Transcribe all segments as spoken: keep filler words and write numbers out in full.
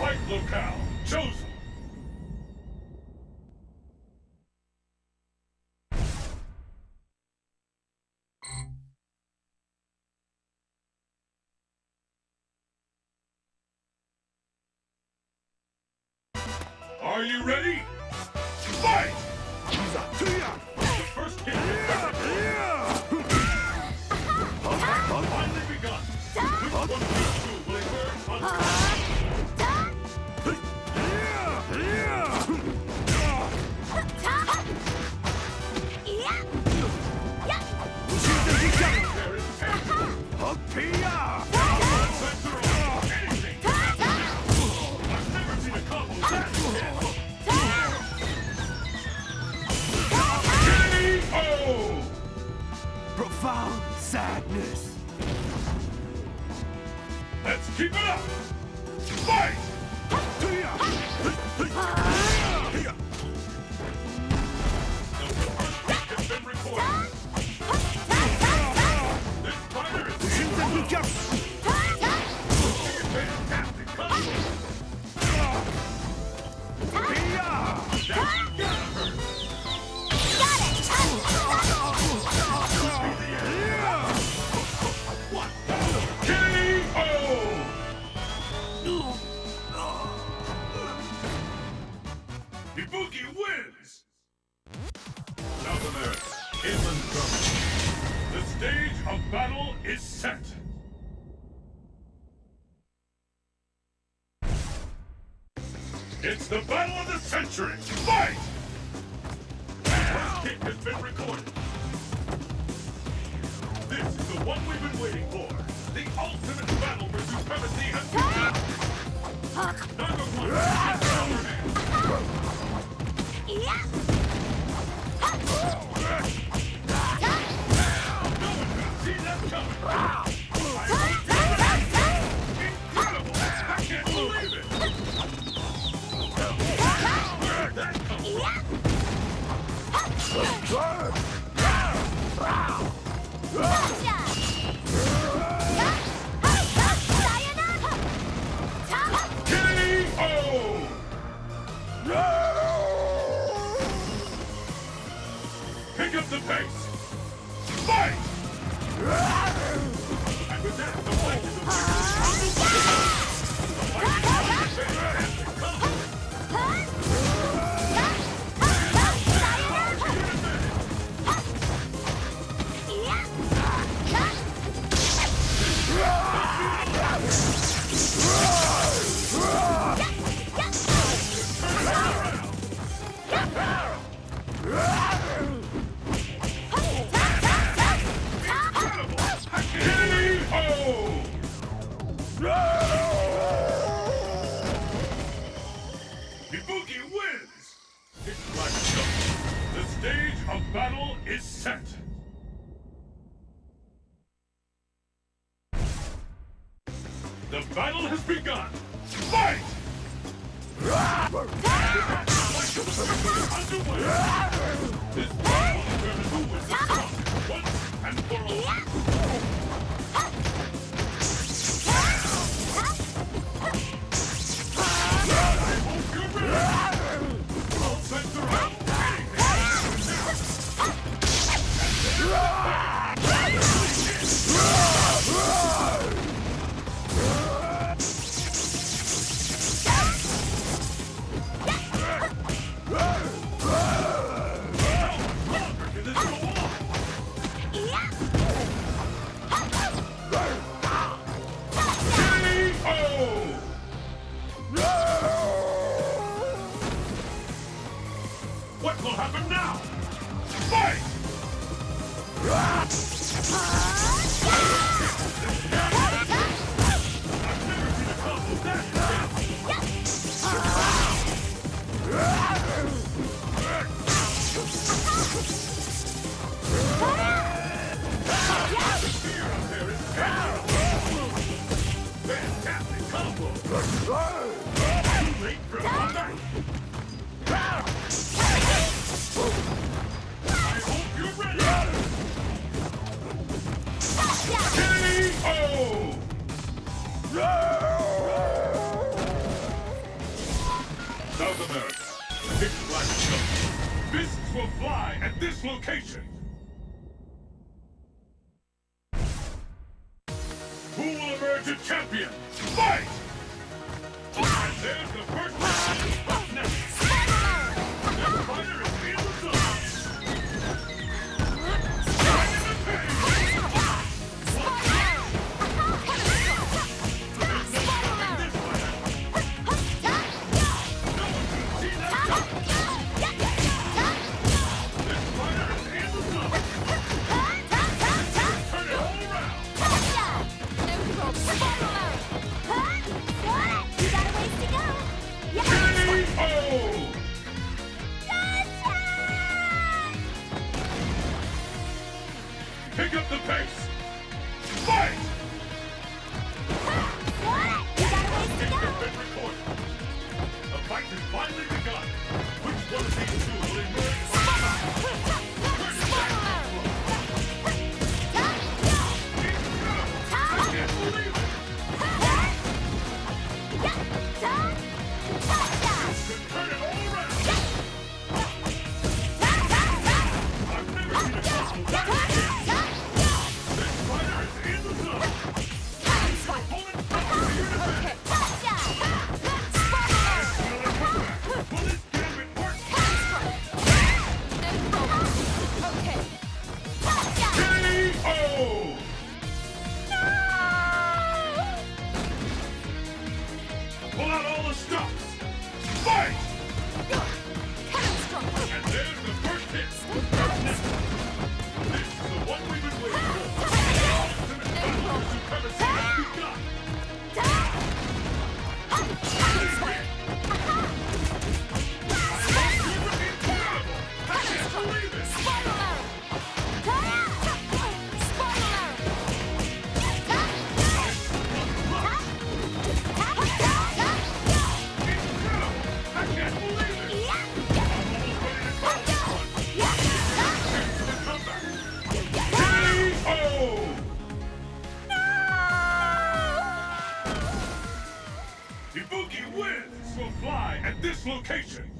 Fight locale chosen. Are you ready? Fight! The first hit is finally begun. Which one of these two will emerge on top? Profound sadness. Let's keep it up! Fight! The first hit has been recorded. This fighter is fantastic combo. Ibuki wins! South America, inland government. The stage of battle is set. It's the battle of the century! Fight! The first kick has been recorded. This is the one we've been waiting for. The ultimate battle for supremacy has begun. Number one, is the upper hand. Yeah. No one can see that coming. Incredible! I can't believe it! Where did that come from? Pick up the pace! Fight! And with that, the fight is over. The fight is fantastic. Ibuki wins! It's like so. The stage of battle is set. The battle has begun. Fight! Underway. This battle will determine who is the strongest once and for all. What will happen now? Fight! I've never seen a combo that The fear out there is fantastic combo! Too late for a comeback! I hope you're ready! K O! South America, Big Black Shark. Fists will fly at this location. Who will emerge a champion? Fight! And there's the first match. What's next? The fighter is in the zone. Strike in the face! There's no stopping this fighter. No one can see that coming. This fighter is in the zone. Turn it all around. Pick up the pace! Fight! It's been recorded. A fight has finally begun. Which one of these two will emerge on top? Where does that come from? Incredible! I can't believe it! You can turn it all around! I've never seen a couple that pull out all the stops! Fight! And there's the first hit! What's next? This is the one we've been waiting for! The ultimate battle for supremacy has begun! Incredible! I can't believe it! Ibuki wins will fly at this location.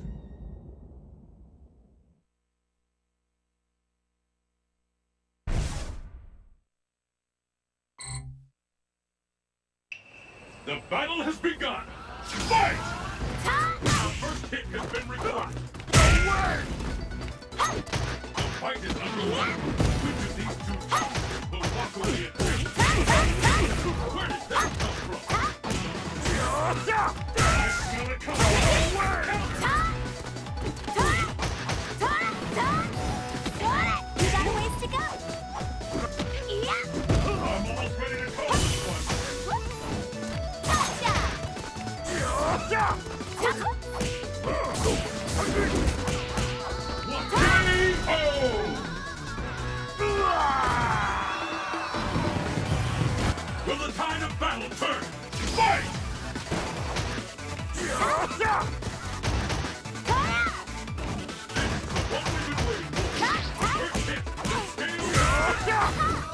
The battle has begun. Fight! The first hit has been recorded. The fight is underway. Which of these two champions will walk away at victory? Where does that come from? I feel it coming. You got a ways to go. I'm almost ready to call this one. One K O! Will the tide of battle turn? Fight! This is the one we've been waiting for. First hit, the scale.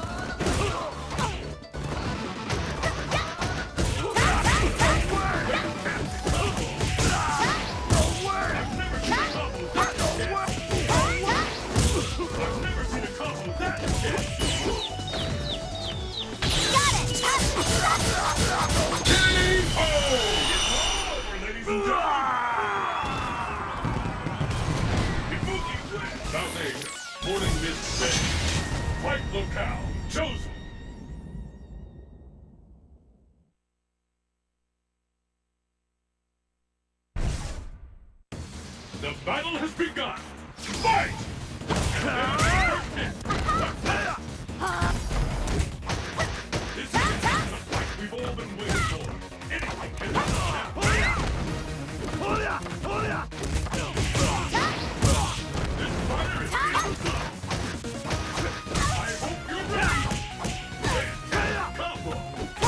I've never seen a combo that intense. I've never seen a combo that intense. K O! Ladies and gentlemen. Ibuki wins. South Asia, Morning Mist Bay. Fight locale chosen. The battle has begun. Fight! And then the first hit. What's next? This is the fight we've all been waiting for. Anything can happen. This fighter is in the zone. I hope you're ready. Fantastic combo.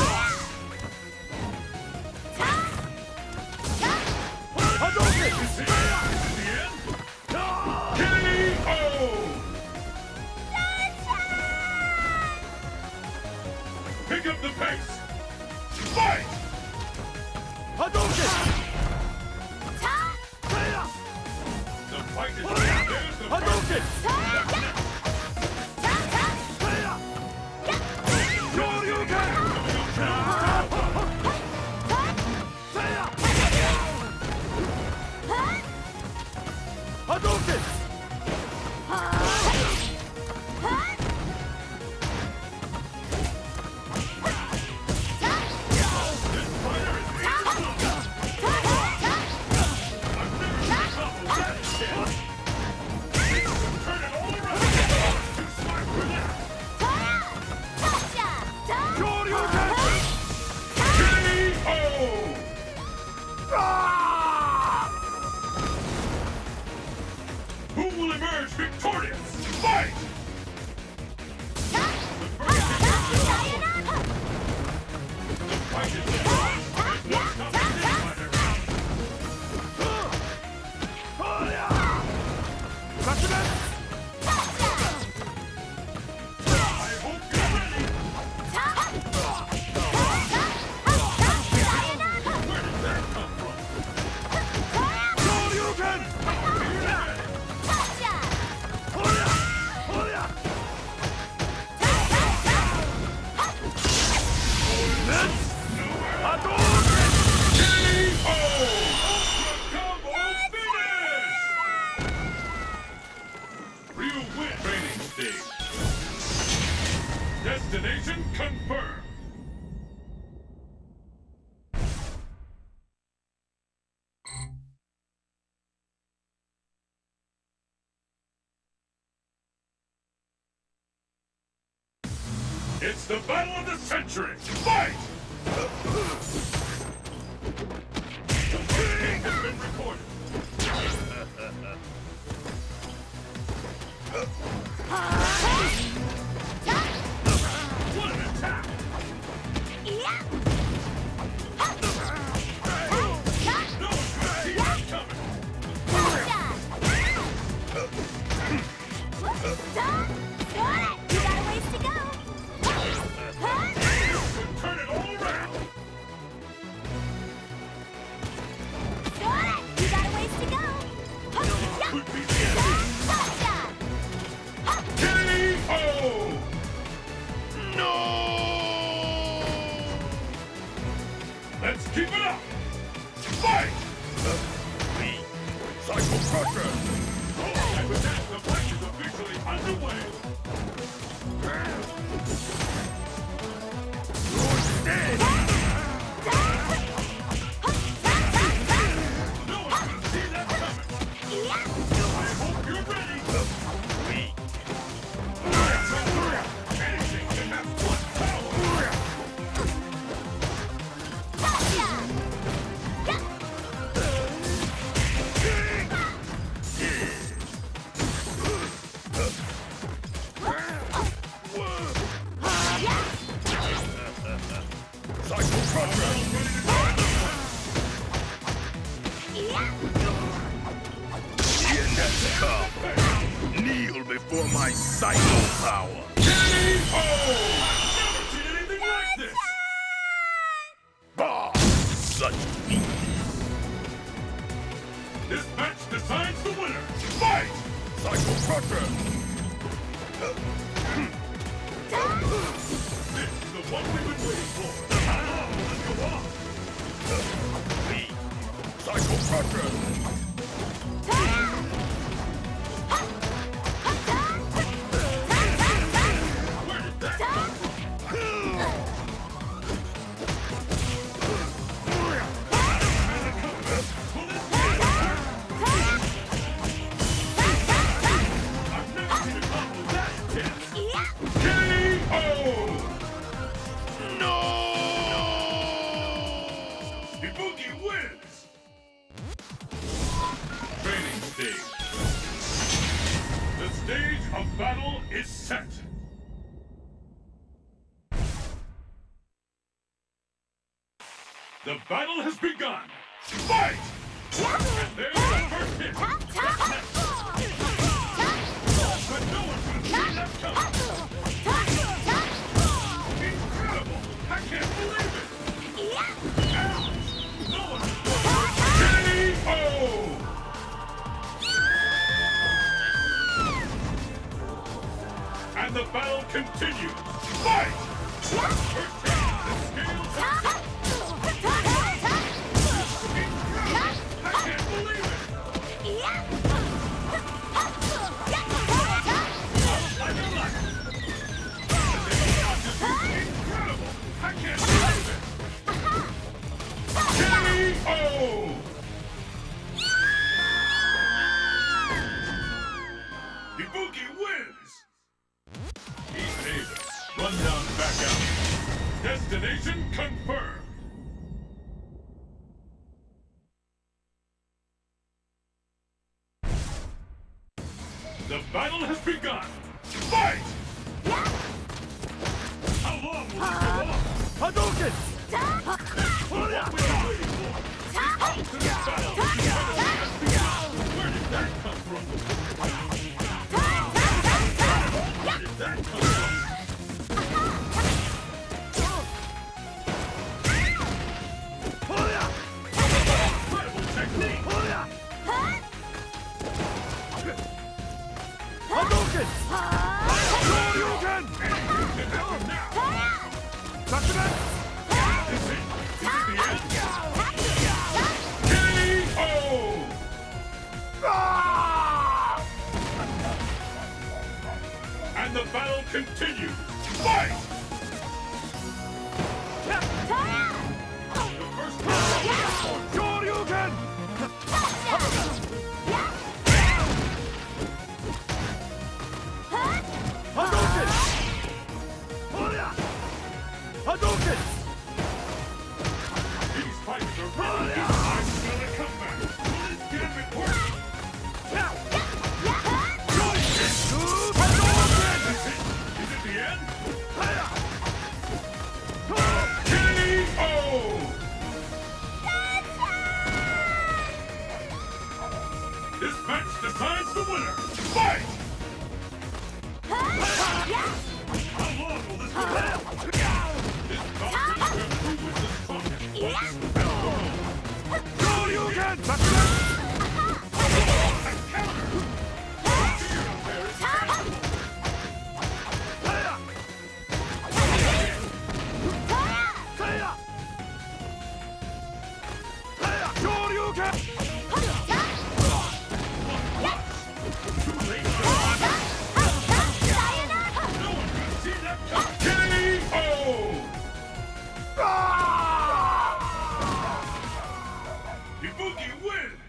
This is the end. K O! Pick up the pace. Fight! Hadouken! Hadouken! Who will emerge victorious? Fight! The first fight is on. There's no stopping this fighter. I hope you're ready. Where did that come from? Destination confirmed. It's the battle of the century. Fight! The first game has been recorded. What an attack! No one can see that coming. You got a ways to go. Turn it all around. You got a ways to go. Could be the end. K O! No! Let's keep it up. Fight! Me, Psycho Crusher! Oh, and with that, the fight is officially underway. You're dead! No one can see that coming. I hope you're ready. Me, Anything can have one power. Psycho Crusher! The end has come. Kneel before my psycho power. K O! Never seen anything like this. Bah! Such weakness. This match decides the winner. Fight! Psycho Crusher! This is the one we've been waiting for. Let's go on. Me, Psycho Crusher! Where did that come from? Pull it together. I've never seen a combo that intense. K O! No! Ibuki wins! Training stage. The stage of battle is set. The battle has begun. Fight! And there's the first hit. But no one can see that coming. Incredible! I can't believe it! Ouch! No one K O! continues. Fight! First hit, the scales are set. I can't believe it! Like a light. Incredible! I can't believe it! K O! Ibuki wins! Even Ava, rundown back out. Destination confirmed! The battle has begun! Fight! How long will this go on? Hadouken! What are we waiting for? To the battle! Has begun! Where did that come from? Where did that come from? Incredible technique! Hadouken! Shoryuken! Now! Judgment! Is it? Is it the end? K O! And the battle continues! Fight! The first round! Shoryuken! Hadouken! Hadouken! These fighters are really good. I smell a comeback. Will this gambit work? Is it? Is it the end? K O! This match decides the winner. Fight! How long will this go on? This bout will determine who is the strongest. Shoryuken! A counter! Fear there is incredible. Shoryuken! Too late. No one can see that coming. K O! Ibuki wins!